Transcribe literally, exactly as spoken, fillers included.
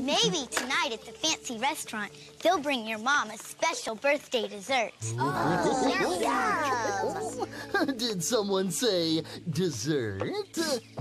Maybe tonight at the fancy restaurant, they'll bring your mom a special birthday dessert. Oh, Did someone say dessert?